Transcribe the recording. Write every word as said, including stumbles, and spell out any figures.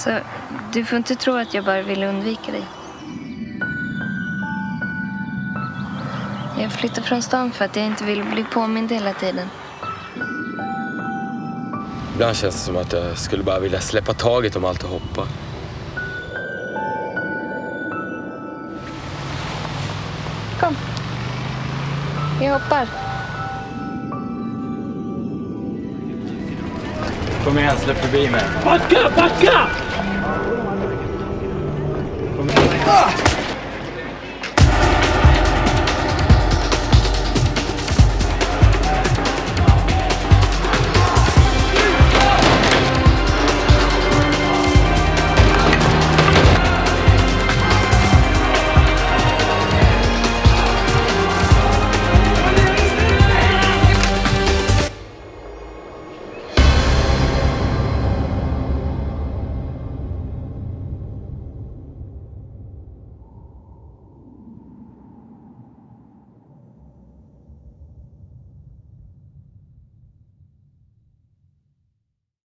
Så du får inte tro att jag bara vill undvika dig. Jag flyttar från stan för att jag inte vill bli påmind hela tiden. Ibland känns det som att jag skulle bara vilja släppa taget om allt och hoppa. Kom. Jag hoppar. Kom igen, släpp förbi mig. Backa, backa! Kom igen. Ah!